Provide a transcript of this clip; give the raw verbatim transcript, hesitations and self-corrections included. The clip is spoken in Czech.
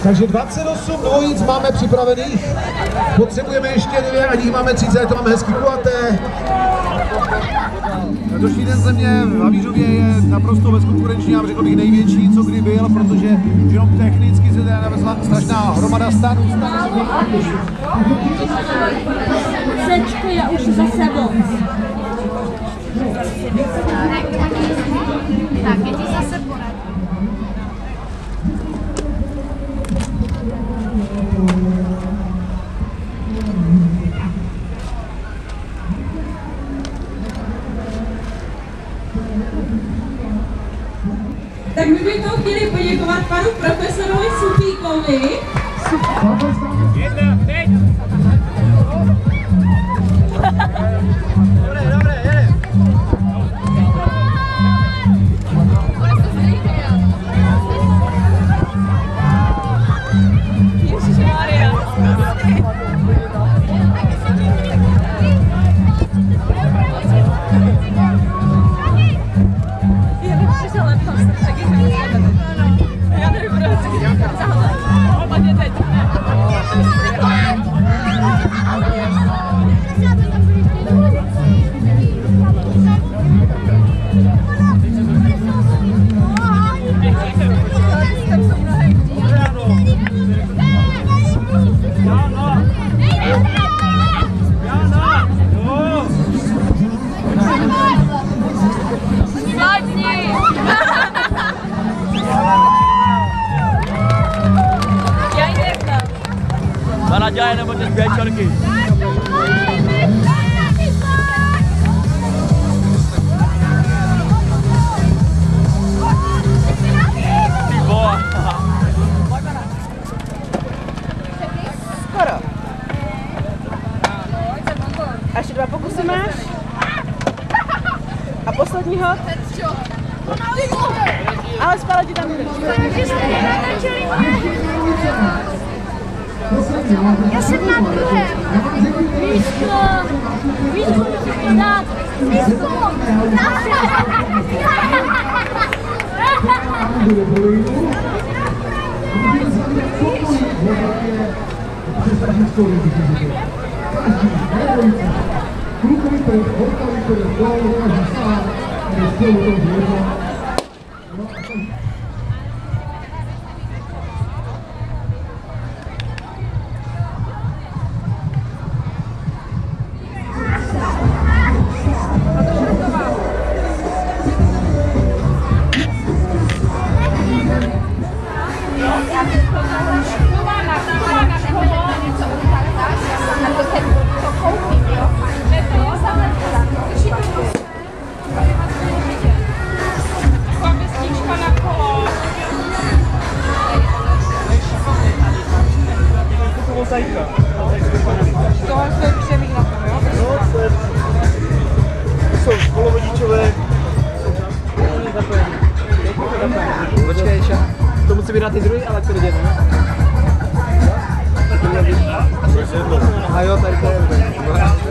Takže dvacet osm dvojic máme připravených. Potřebujeme ještě dvě, a jich máme třicet, to máme hezky kulaté. Letošní den země v Havířově je naprosto bezkonkurenční, já řekl bych největší, co kdy byl, protože jenom technicky se tady navezla strašná hromada stanů. Sečko je už za sebou. Tak, je ti zase poradí. Tak my bychom chtěli poděkovat panu profesorovi Supíkovi. Jedna, teď! Dobré, dobré, jede! Ježišmarja! Já nevím, proč. Opaně teď. Mana jaya nebo těch běčorky. Skoro. A ještě dva pokusy máš? A poslední hod? Ale spala ti tam bude. Já jsem na druhém. Výzko. Výzko musíš dát. Výzko. Tohle se přemík na tom, jo? No, to je... To jsou kolovodičové. Počkej, ještě. To musí být na ty druhý elektrodě, ne? A jo, tady to je.